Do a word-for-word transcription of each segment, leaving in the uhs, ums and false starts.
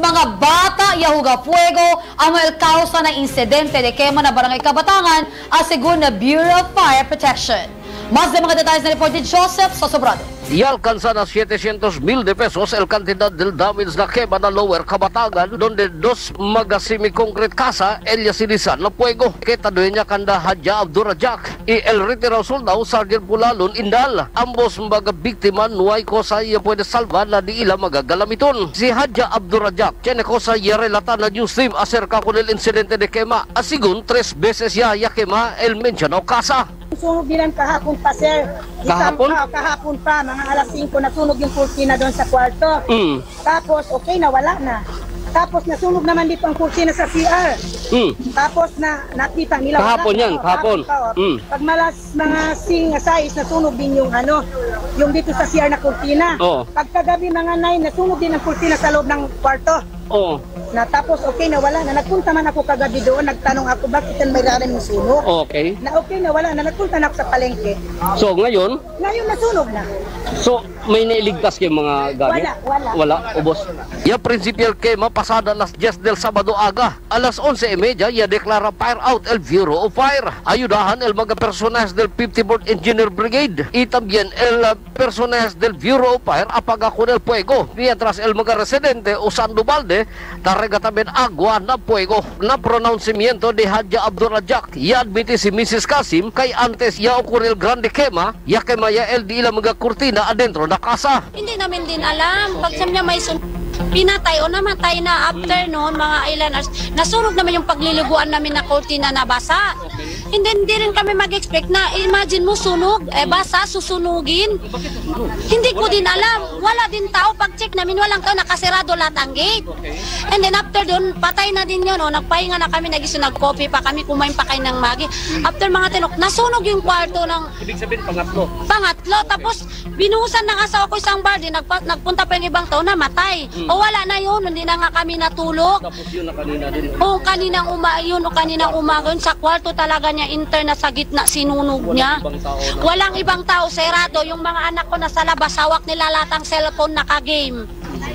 mga bata yahuga fuego ang el causa ng insidente de quema na Barangay Cabatangan asegun na Bureau of Fire Protection. Mas de mga detalles na report ni Joseph Sosobrado. Y alcanza a setecientos mil de pesos el cantidad del damage na quema na Lower Cabatangan, donde dos magasimi concrete casa ella sinisan na fuego. Kita dueña kanda Hadja Abdurajak y el retirado soldado Sergeant Pulalon Indal. Ambos mga biktima no hay cosa ya puede salvar na di ila magagalamiton. Si Hadja Abdurajak tiene cosa ya relata na news team acerca con el incidente de quema. Asigun tres veces ya ya quema el mencionado casa. Sunog din kahapon pa, sir. Kahapon? Isang, uh, kahapon pa, mga alas singko nasunog yung kurtina doon sa kwarto. Mm. Tapos, okay na, wala na. Tapos nasunog naman dito ang kurtina sa C R. Mm. Tapos na nakita nila. Kahapon yan, kahapon. kahapon mm. Pag malas mga sing size, nasunog din yung ano, yung dito sa C R na kurtina. Oh. Pagkagabi mga nine, nasunog din ang kurtina sa loob ng kwarto. Oh. Na tapos okay na wala na. Nagpunta man ako kagabi doon, nagtanong ako bakit yan may rarin yung sunog. Okay. Na okay na wala na, nagpunta na ako sa palengke. So ngayon? Ngayon nasunog na. So may nailigtas kayong mga gamit? Wala, wala. Wala, ubos. Ya principal quema pasada las diez del sábado aga. A las once y media ya declara fire out el Bureau of Fire. Ayudahan el mga personas del fifty-fourth Engineer Brigade y también el uh, personas del Bureau of Fire apaga con el fuego. Mientras el mga residente usando balde tarega también agua na fuego. Na pronunciamiento de Hadja Abdurajak ya admite si missus Kasim kay antes ya ocurre el grande quema ya quema ya el di ila mga kurtina adentro na casa. Hindi namin din alam pag sa niya may pinatay o namatay na after noon mga ilan hours, nasunog naman yung pagliliguan namin na kurtina na basa. Hindi, hindi rin kami mag-expect na imagine mo sunog, eh basa, susunugin. Hindi ko din alam. Wala din tao. Pag-check namin, walang tao, nakasirado lahat ang gate. And then after doon, patay na din yun. O, nagpahinga na kami, nagiso, nag-coffee pa kami, kumain pa kayo ng magi. After mga tinok, nasunog yung kwarto ng... Ibig sabihin, pangatlo. Pangatlo. Tapos, binuhusan ng asawa ko isang bar, din, nagpa, nagpunta pa yung ibang tao, namatay. Hmm. O wala na yun, hindi na nga kami natulog. Tapos yun na kanina din. O, kaninang uma, yun, o kaninang umaga, yun, sa kwarto talaga niya, interna sa gitna, sinunog niya. Walang ibang tao, serado. Yung mga anak ko nasa labas, hawak nila latang cellphone, naka-game.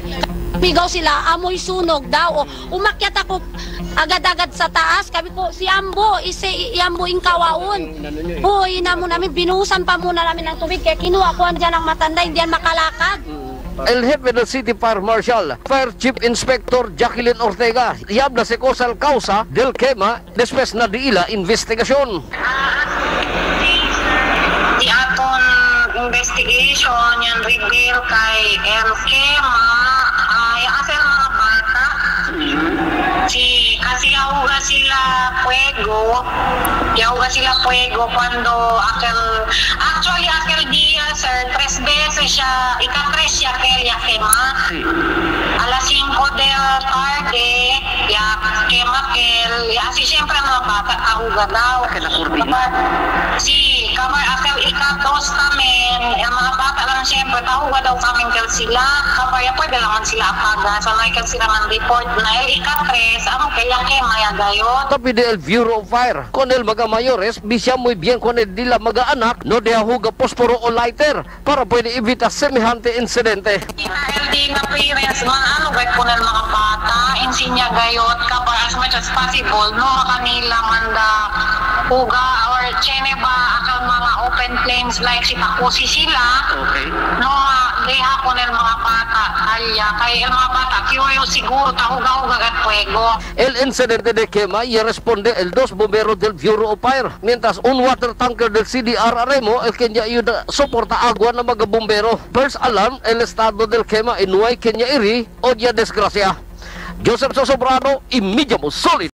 Bigaw sila, amoy sunog daw. O, umakyat ako agad-agad sa taas. Sabi ko, si Ambo, isi Ambo ingkawaon. O, ina mo namin, binuhusan pa muna namin ng tubig. Kaya kinuha ko andyan ang matanda, hindi yan makalakad. El jefe del City Fire Marshal, Fire Chief Inspector Jacqueline Ortega, yabla se cosa al causa del quema después na diila investigasyon. Di aton investigation yan reveal kay el quema ay asal mga bata. Si kasi yahuga sila fuego, yahuga sila fuego cuando aquel actually aquel dia sir tres veces siya ika-tres siya kaya quema. A las cinco de la tarde ya quema kel ya si siempre mga bata ahuga daw. Kapag si kamar aquel ika-dos tamen yung mga bata lang siempre ahuga daw kaming kel sila kapag ya pwede lang sila apaga so may kel sila man report na ika-tres amo kaya quema ya gayon. Tapi del Bureau of Fire, con el mga mayores, bisya muy bien con el dila mga anak, no de ahuga posporo o lighter para pwede evitar semejante incidente. El di na parents mga ano gay con el mga bata, insinya gayot kapag as much as possible no kanila manda uga or chene ba akal mga open flames like si takusi sila. Okay. No deha con el mga bata kaya kay el mga bata kiyo siguro tahuga-huga at fuego. El incidente de quema y responde el dos bomberos del Bureau of Fire, mientras un water tanker del C D R Aremo el que ya ayuda soporta agua ng mga bombero. First alarm el estado del quema y no hay quien ya iri o ya desgracia. Joseph Sosobrado, EMEDIA Mo solid.